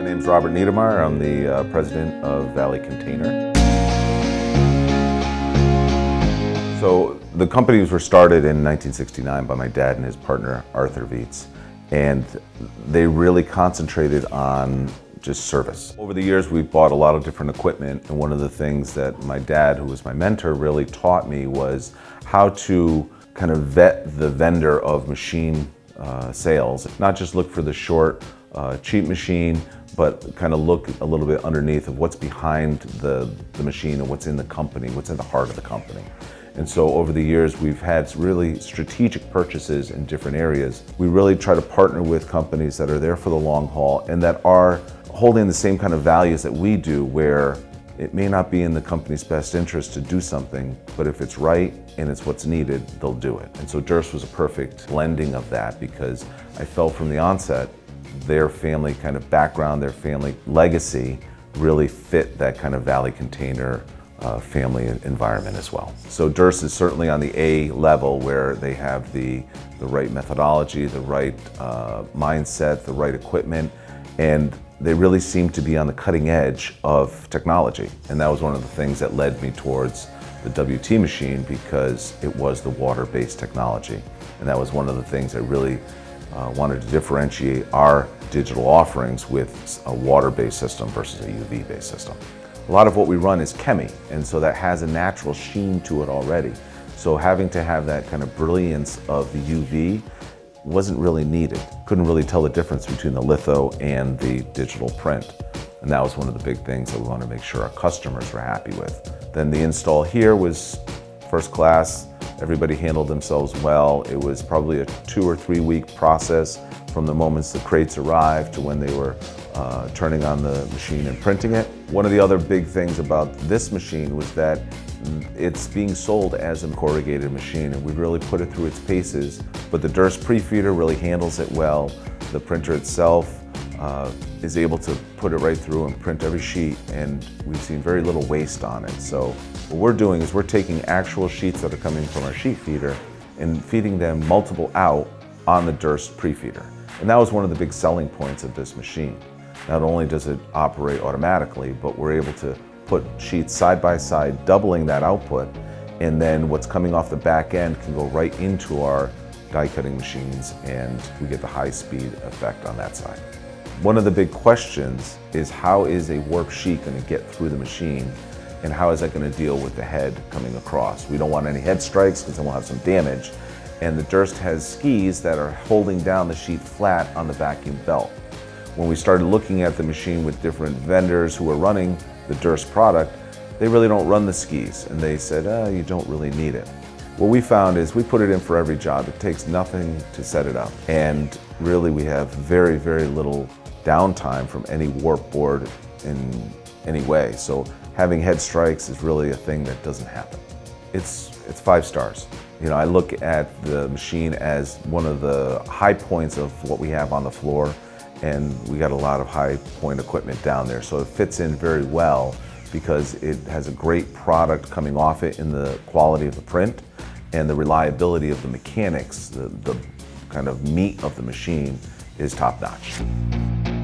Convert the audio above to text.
name's Robert Niedermeyer. I'm the president of Valley Container. So the companies were started in 1969 by my dad and his partner Arthur Vietz, and they really concentrated on just service. Over the years we've bought a lot of different equipment, and one of the things that my dad, who was my mentor, really taught me was how to kind of vet the vendor of machine sales. Not just look for the short, cheap machine, but kind of look a little bit underneath of what's behind the machine and what's in the company, what's in the heart of the company. And so over the years, we've had really strategic purchases in different areas. We really try to partner with companies that are there for the long haul and that are holding the same kind of values that we do, where it may not be in the company's best interest to do something, but if it's right and it's what's needed, they'll do it. And so Durst was a perfect blending of that, because I felt from the onset their family kind of background, their family legacy really fit that kind of Valley Container family environment as well. So Durst is certainly on the A level, where they have the right methodology, the right mindset, the right equipment, and they really seem to be on the cutting edge of technology. And that was one of the things that led me towards the WT machine, because it was the water-based technology. And that was one of the things I really wanted to differentiate our digital offerings with a water-based system versus a UV-based system. A lot of what we run is chemi, and so that has a natural sheen to it already. So having to have that kind of brilliance of the UV wasn't really needed. Couldn't really tell the difference between the litho and the digital print. And that was one of the big things that we wanted to make sure our customers were happy with. Then the install here was first class. Everybody handled themselves well. It was probably a 2 or 3 week process from the moments the crates arrived to when they were turning on the machine and printing it. One of the other big things about this machine was that it's being sold as a corrugated machine, and we really put it through its paces. But the Durst pre-feeder really handles it well. The printer itself is able to put it right through and print every sheet, and we've seen very little waste on it. So what we're doing is we're taking actual sheets that are coming from our sheet feeder and feeding them multiple out on the Durst pre-feeder. And that was one of the big selling points of this machine. Not only does it operate automatically, but we're able to put sheets side by side, doubling that output, and then what's coming off the back end can go right into our die cutting machines, and we get the high speed effect on that side. One of the big questions is, how is a warp sheet going to get through the machine, and how is that going to deal with the head coming across? We don't want any head strikes, because then we'll have some damage. And the Durst has skis that are holding down the sheet flat on the vacuum belt. When we started looking at the machine with different vendors who are running the Durst product, they really don't run the skis, and they said, you don't really need it. What we found is we put it in for every job. It takes nothing to set it up, and really we have very, very little downtime from any warp board in any way. So having head strikes is really a thing that doesn't happen. It's 5 stars. You know, I look at the machine as one of the high points of what we have on the floor, and we got a lot of high point equipment down there. So it fits in very well, because it has a great product coming off it in the quality of the print and the reliability of the mechanics. The kind of meat of the machine is top notch.